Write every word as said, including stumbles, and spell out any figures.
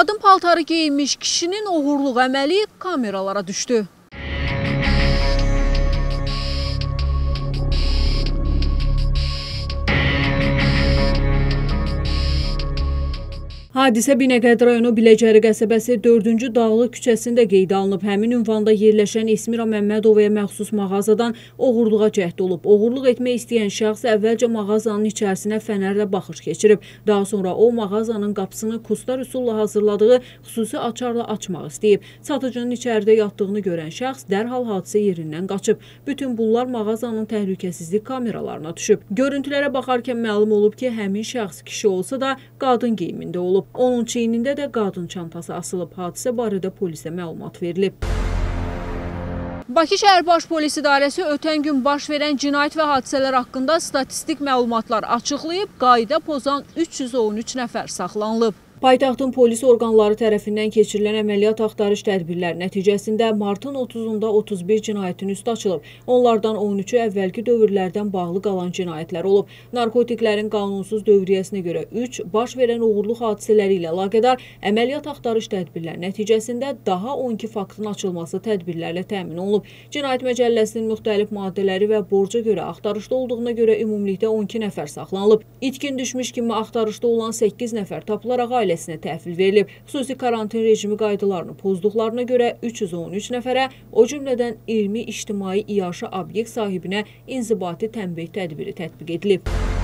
Qadın paltarı geyinmiş kişinin oğurluq əməli kameralara düşdü. Hadisə Binəqədi rayonu Biləcəri qəsəbəsi dördüncü Dağlı küçəsində qeydə alınıb. Həmin ünvanda yerləşən Esmira Məmmədovaya məxsus mağazadan oğurluğa cəhd olub. Oğurluq etmək istəyən şəxs əvvəlcə mağazanın içərisinə fənərlə baxış keçirib. Daha sonra o mağazanın qapısını kustar üsulla hazırladığı xüsusi açarla açmaq istəyib. Satıcının içəridə yatdığını görən şəxs dərhal hadisə yerindən qaçıb. Bütün bunlar mağazanın təhlükəsizlik kameralarına düşüb. Görüntülərə baxarkən məlum olub ki, həmin şəxs kişi olsa da qadın geyimində olub. Onun çiynində də qadın çantası asılıb. Hadisə barədə polisə məlumat verilib. Bakı şəhər Baş Polis İdarəsi ötən gün baş verən cinayət və hadisələr haqqında statistik məlumatlar açıqlayıb, qayda pozan üç yüz on üç nəfər saxlanılıb. Paytaxtın polis orqanları tərəfindən keçirilən əməliyyat axtarış tədbirləri nəticəsində martın otuzunda otuz bir cinayətin üstü açılıb. Onlardan on üçü əvvəlki dövrlərdən bağlı qalan cinayətlər olub. Narkotiklərin qanunsuz dövriyyəsinə görə üç, baş verən oğurluq hadisələri ilə əlaqədar əməliyyat axtarış tədbirləri nəticəsində daha on iki faktın açılması tədbirlərlə təmin olunub. Cinayət Məcəlləsinin müxtəlif maddələri və borca görə axtarışda olduğuna görə ümumilikdə on iki nəfər saxlanılıb. İtkin düşmüş kimi axtarışda olan səkkiz nəfər tapılaraq ailəsinə təhvil verilib. Xüsusi karantin rejimi qaydalarını pozduqlarına görə üç yüz on üç nəfərə, o cümlədən iyirmi ictimai iaşə obyekt sahibinə inzibati tənbeh tədbiri tətbiq edilib.